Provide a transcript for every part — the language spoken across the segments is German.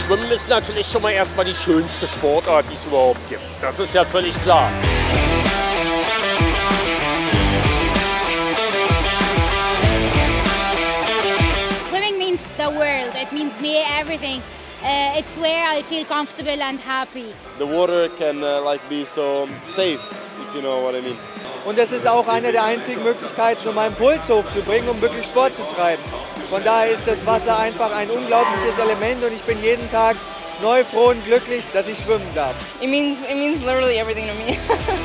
Schwimmen ist natürlich schon mal erstmal die schönste Sportart, die es überhaupt gibt. Das ist ja völlig klar. Swimming means the world. It means me, everything. It's where I feel comfortable and happy. The water can be so safe, if you know what I mean. Und es ist auch eine der einzigen Möglichkeiten, um meinen Puls hochzubringen, um wirklich Sport zu treiben. Von daher ist das Wasser einfach ein unglaubliches Element und ich bin jeden Tag neu froh und glücklich, dass ich schwimmen darf. It means literally everything to me.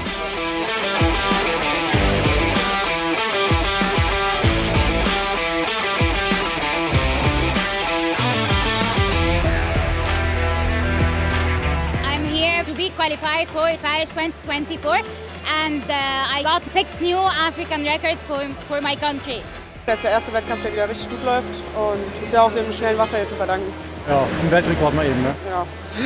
I'm here to be qualified for Paris 2024 and I got 6 new African records for my country. Das ist der erste Wettkampf, der wieder richtig gut läuft und ist ja auch dem schnellen Wasser jetzt zu verdanken. Ja, ein Weltrekord mal eben, ne? Ja.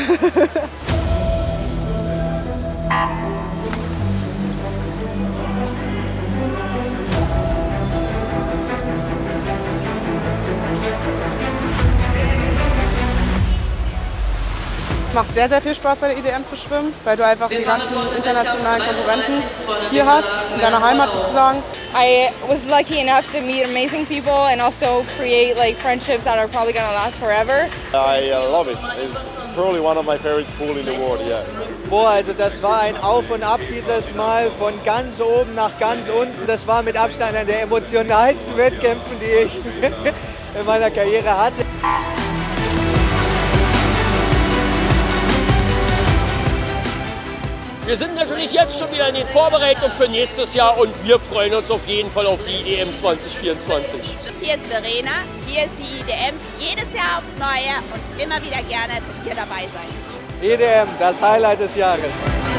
Macht sehr, sehr viel Spaß bei der IDM zu schwimmen, weil du einfach die ganzen internationalen Konkurrenten hier hast, in deiner Heimat sozusagen. I was lucky enough to meet amazing people and also create friendships that are probably going to last forever. I love it. It's probably one of my favorite pools in the world, yeah. Boah, also das war ein Auf und Ab dieses Mal, von ganz oben nach ganz unten. Das war mit Abstand einer der emotionalsten Wettkämpfe, die ich in meiner Karriere hatte. Wir sind natürlich jetzt schon wieder in den Vorbereitungen für nächstes Jahr und wir freuen uns auf jeden Fall auf die IDM 2024. Hier ist Verena, hier ist die IDM, jedes Jahr aufs Neue und immer wieder gerne mit dir dabei sein. IDM, das Highlight des Jahres.